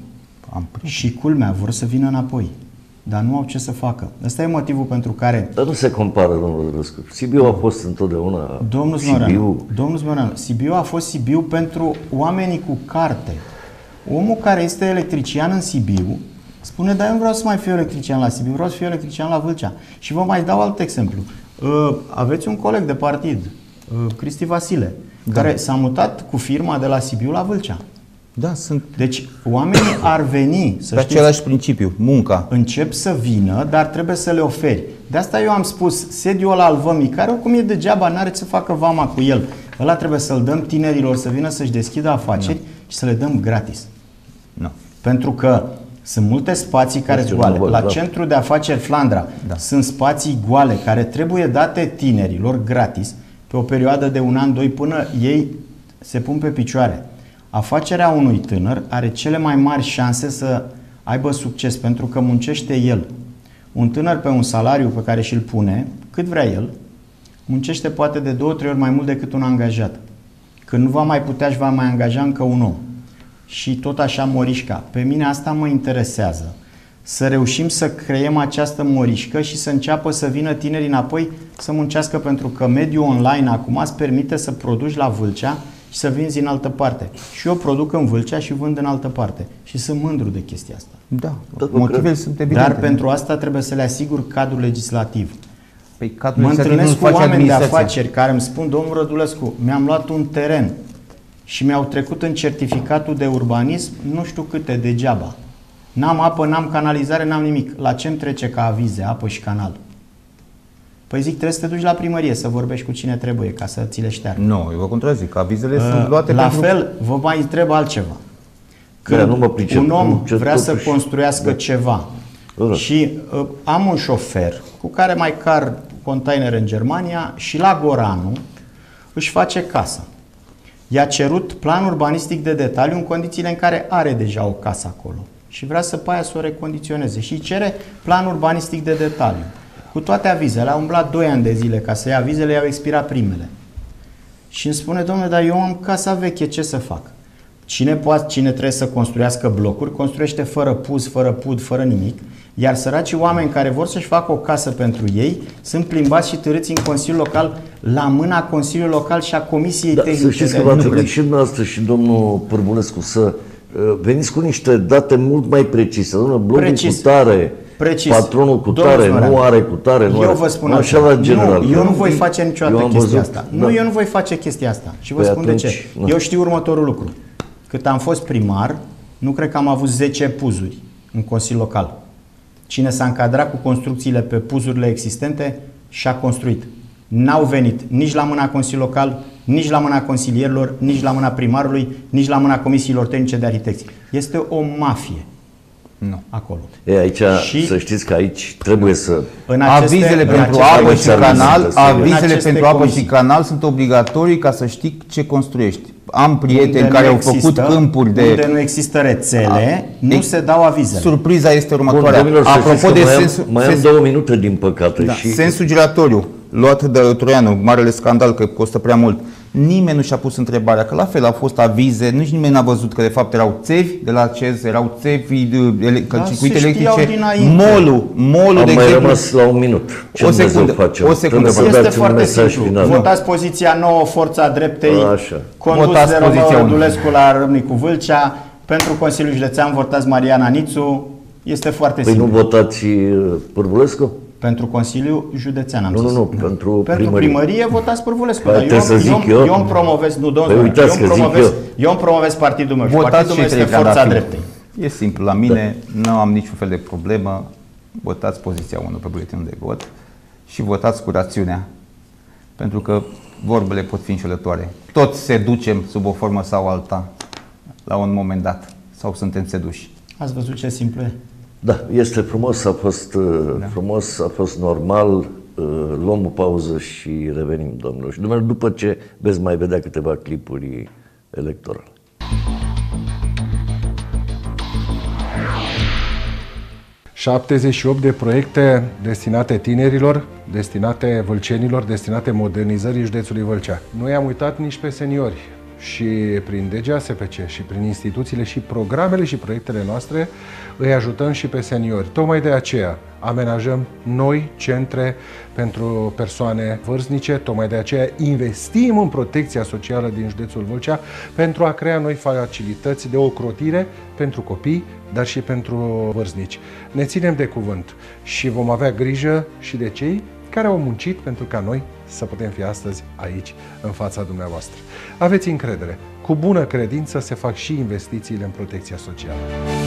Și culmea, vor să vină înapoi, dar nu au ce să facă. Ăsta e motivul pentru care... Dar nu se compară, domnul Rădulescu. Sibiu a fost întotdeauna Domnul Sibiu. Domnul Zmeoreanu, Sibiu a fost Sibiu pentru oamenii cu carte. Omul care este electrician în Sibiu spune, dar eu nu vreau să mai fiu electrician la Sibiu, vreau să fiu electrician la Vâlcea. Și vă mai dau alt exemplu. Aveți un coleg de partid, Cristi Vasile, da, care s-a mutat cu firma de la Sibiu la Vâlcea. Da, sunt. Deci oamenii ar veni să pe același principiu, munca. Încep să vină, dar trebuie să le oferi. De asta eu am spus, sediul ăla al vămii, care oricum e degeaba, n-are ce să facă vama cu el. Ăla trebuie să-l dăm tinerilor să vină să-și deschidă afaceri no. și să le dăm gratis. No. Pentru că sunt multe spații care sunt goale. La da. Centrul de afaceri Flandra da. sunt spații goale care trebuie date tinerilor gratis pe o perioadă de un an, doi, până ei se pun pe picioare. Afacerea unui tânăr are cele mai mari șanse să aibă succes pentru că muncește el. Un tânăr pe un salariu pe care și-l pune, cât vrea el, muncește poate de două, trei ori mai mult decât un angajat. Când nu va mai putea și va mai angaja încă un om. Și tot așa morișca. Pe mine asta mă interesează. Să reușim să creăm această morișcă și să înceapă să vină tinerii înapoi să muncească, pentru că mediul online acum îți permite să produci la Vâlcea și să vinzi în altă parte. Și eu produc în Vâlcea și vând în altă parte. Și sunt mândru de chestia asta. Da, motivele sunt evidente. Dar pentru asta trebuie să le asigur cadrul legislativ. Păi, cadrul mă legislativ întâlnesc cu oameni de administrația. afaceri care îmi spun, domnul Rădulescu, mi-am luat un teren și mi-au trecut în certificatul de urbanism nu știu câte degeaba. N-am apă, n-am canalizare, n-am nimic. La ce-mi trece ca avize, apă și canal? Păi zic, trebuie să te duci la primărie să vorbești cu cine trebuie ca să ți le șteargă. Nu, eu vă contrazic, avizele uh, sunt luate La pentru... fel, vă mai întreb altceva. Când nu mă pricep, un om vrea totuși să construiască da. ceva da. și uh, am un șofer cu care mai car containere în Germania și la Goranu își face casă. I-a cerut plan urbanistic de detaliu în condițiile în care are deja o casă acolo și vrea să pe aia să o recondiționeze și cere plan urbanistic de detaliu. Cu toate avizele, a umblat doi ani de zile ca să ia avizele, i-au expirat primele. Și îmi spune, domnule, dar eu am casa veche, ce să fac? Cine poate, cine trebuie să construiască blocuri, construiește fără puz, fără pud, fără nimic, iar săracii oameni care vor să-și facă o casă pentru ei sunt plimbați și târâți în Consiliul Local, la mâna Consiliului Local și a Comisiei da, Tehnice. Să știți că v-a trebuit și dumneavoastră și domnul Pârvulescu să veniți cu niște date mult mai precise. Domnule, blocul Precis. cu tare, Precis. patronul cu tare, nu are cu tare, nu eu are. vă spun așa la general. Nu, eu nu voi face niciodată chestia văzut, asta. Da. Nu, eu nu voi face chestia asta. Și vă păi spun atunci, de ce. Da. Eu știu următorul lucru. Cât am fost primar, nu cred că am avut zece puzuri în Consiliul Local. Cine s-a încadrat cu construcțiile pe puzurile existente și-a construit. N-au venit nici la mâna Consiliului Local, nici la mâna consilierilor, nici la mâna primarului, nici la mâna comisiilor tehnice de arhitecție. Este o mafie. Nu. Acolo. E, aici, și să știți că aici trebuie să... În aceste, avizele în pentru apă și canal, avizele pentru apă și canal sunt obligatorii ca să știi ce construiești. Am prieteni care au făcut câmpuri de... Unde nu există rețele, a, nu ex, se dau avizele. Surpriza este următoarea. Bun, domnilor, apropo de mai sensul... Am, mai am două minute, din păcate. Da, și... sensul giratoriu, luat de Troianu, marele scandal că costă prea mult. Nimeni nu și-a pus întrebarea, că la fel au fost avize, nici nimeni n-a văzut că de fapt erau țevi de la C E Z, erau țevi de da, circuite electrice, molul, molul de exemplu. Am mai rămas la un minut. Ce o secundă, facem? O secundă. Este foarte simplu. Votați poziția nouă, Forța Dreptei, Așa. condus votați de Romeo Rădulescu la Râmnicu Vâlcea. Pentru Consiliul Județean votați Mariana Nițu. Este foarte păi simplu. Păi nu votați Pârvulescu? Pentru Consiliul Județean am nu, zis. Nu, nu, pentru, pentru primărie. primărie votați Pârvulescu. Păi, eu, să zic eu, eu, eu îmi promovez, nu, domnule, păi, uitați eu, îmi promovez, eu. eu îmi promovez partidul meu. Votați partidul meu este Forța Dreptei. E simplu, la mine da. Nu am niciun fel de problemă. Votați poziția unu pe buletinul de vot și votați cu rațiunea. Pentru că vorbele pot fi înșelătoare. Toți se ducem sub o formă sau alta la un moment dat. Sau suntem seduși. Ați văzut ce simplu e? Da, este frumos, a fost da. frumos, a fost normal. Luăm o pauză și revenim, domnilor. Și dumneavoastră, după ce veți mai vedea câteva clipuri electorale. șaptezeci și opt de proiecte destinate tinerilor, destinate vâlcenilor, destinate modernizării județului Vâlcea. Nu i-am uitat nici pe seniori și prin D G A S P C și prin instituțiile și programele și proiectele noastre îi ajutăm și pe seniori. Tocmai de aceea amenajăm noi centre pentru persoane vârstnice, tocmai de aceea investim în protecția socială din județul Vâlcea pentru a crea noi facilități de ocrotire pentru copii, dar și pentru vârstnici. Ne ținem de cuvânt și vom avea grijă și de cei care au muncit pentru ca noi să putem fi astăzi aici, în fața dumneavoastră. Aveți încredere. Cu bună credință se fac și investițiile în protecția socială.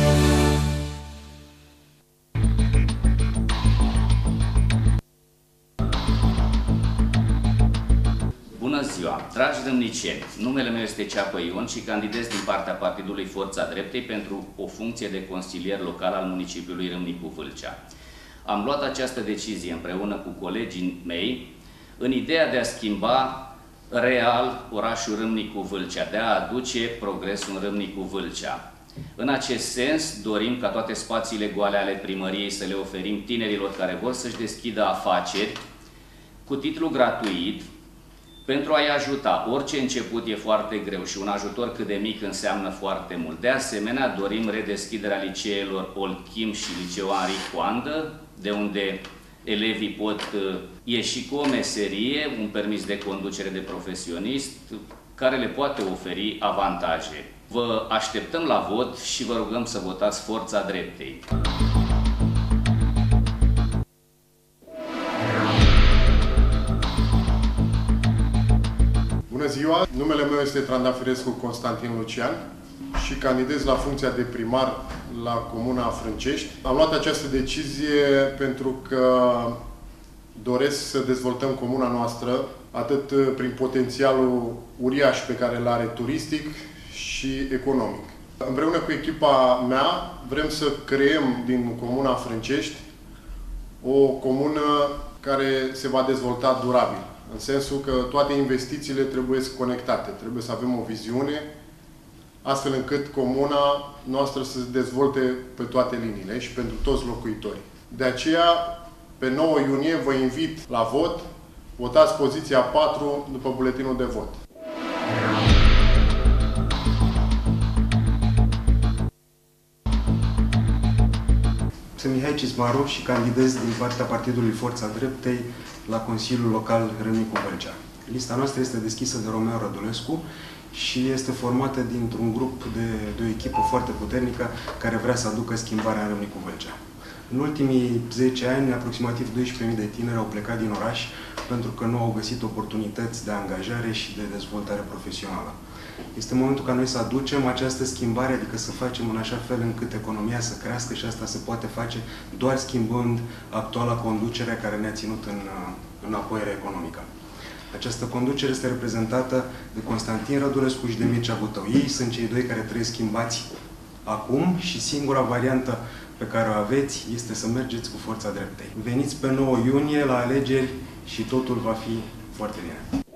Bună ziua! Dragi râmniceni, numele meu este Ceapă Ion și candidez din partea Partidului Forța Dreptei pentru o funcție de consilier local al municipiului Râmnicu Vâlcea. Am luat această decizie împreună cu colegii mei în ideea de a schimba real orașul Râmnicu Vâlcea, de a aduce progresul în Râmnicu Vâlcea. În acest sens, dorim ca toate spațiile goale ale primăriei să le oferim tinerilor care vor să-și deschidă afaceri cu titlu gratuit, pentru a-i ajuta. Orice început e foarte greu și un ajutor cât de mic înseamnă foarte mult. De asemenea, dorim redeschiderea liceelor Olchim și Liceu Henri Coandă, de unde elevii pot ieși cu o meserie, un permis de conducere de profesionist, care le poate oferi avantaje. Vă așteptăm la vot și vă rugăm să votați Forța Dreptei. Bună ziua! Numele meu este Trandafirescu Constantin Lucian și candidez la funcția de primar la Comuna Frâncești. Am luat această decizie pentru că doresc să dezvoltăm comuna noastră atât prin potențialul uriaș pe care îl are turistic și economic. Împreună cu echipa mea vrem să creăm din Comuna Frâncești o comună care se va dezvolta durabil. În sensul că toate investițiile trebuie conectate. Trebuie să avem o viziune astfel încât comuna noastră să se dezvolte pe toate liniile și pentru toți locuitorii. De aceea, pe nouă iunie, vă invit la vot. Votați poziția patru după buletinul de vot. Sunt Mihai Cismaru și candidez din partea Partidului Forța Dreptei la Consiliul Local Râmnicu Vâlcea. Lista noastră este deschisă de Romeo Rădulescu și este formată dintr-un grup de, de o echipă foarte puternică care vrea să aducă schimbarea în Râmnicu Vâlcea. În ultimii zece ani, aproximativ doisprezece mii de tineri au plecat din oraș pentru că nu au găsit oportunități de angajare și de dezvoltare profesională. Este momentul ca noi să aducem această schimbare, adică să facem în așa fel încât economia să crească și asta se poate face doar schimbând actuala conducere care ne-a ținut în, în apoiere economică. Această conducere este reprezentată de Constantin Rădulescu și de Mircea Butău. Ei sunt cei doi care trebuie schimbați acum și singura variantă pe care o aveți este să mergeți cu Forța Dreptei. Veniți pe nouă iunie la alegeri și totul va fi foarte bine.